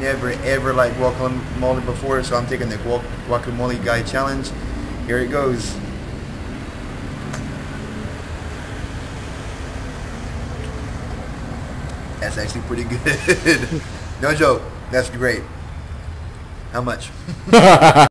never ever liked guacamole before, so I'm taking the guacamole guy challenge. Here it goes. That's actually pretty good. No joke. That's great. How much?